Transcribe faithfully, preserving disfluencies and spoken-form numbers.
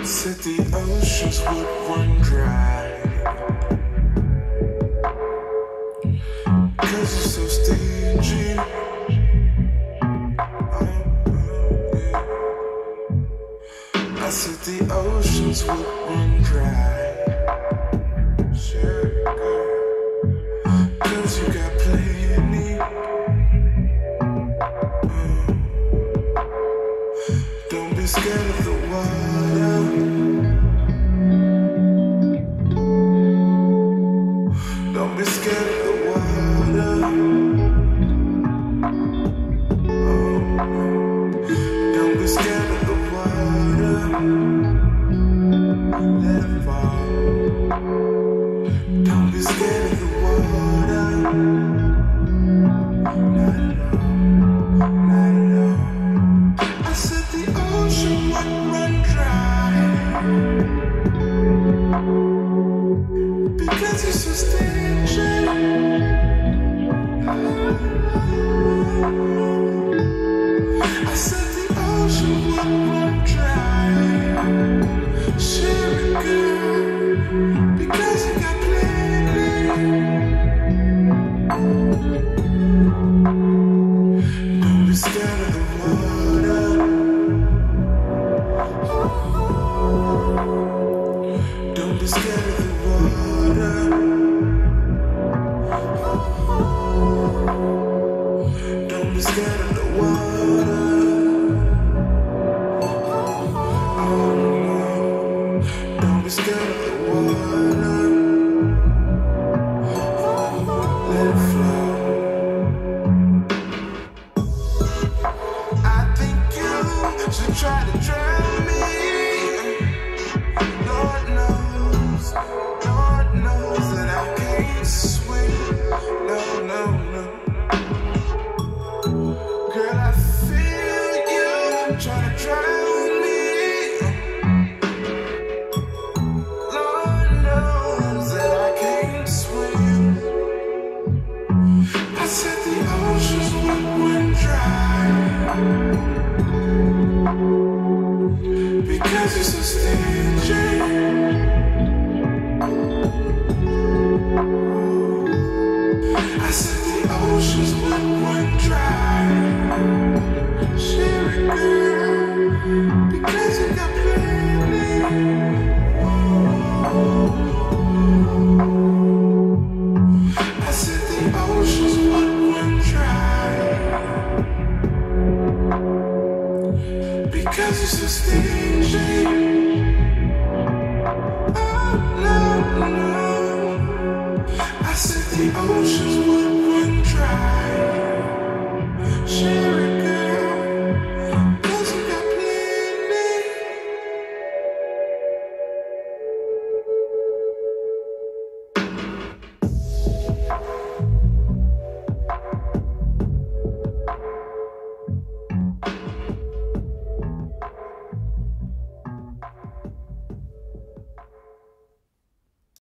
Said the oceans would run dry, 'cause you're so stingy. Oh, yeah. I said the oceans would run dry. Sure, girl, 'cause you got plenty. Oh. Don't be scared of the water. Don't be scared of the water. Oh, don't be scared of the water. Let it fall. Don't be scared of the water. Not at all. Not at all. I said the ocean would run dry, because you're so stingy. I said the ocean would run dry. Share it, girl, because you got plenty. Don't be scared of the water. Don't be scared of the water. Don't be scared of the water. Oh no, don't be scared of the water. Let it flow. I think you should try to drown me. Lord knows, Lord knows that I can't swim. No, no, no. Girl, I feel you trying to drown me. Lord knows that I can't swim. I said the oceans would run dry, because you're so stingy. I said the oceans would run dry. Share it, girl, because you got plenty. I said the oceans would run dry, because you're so stingy.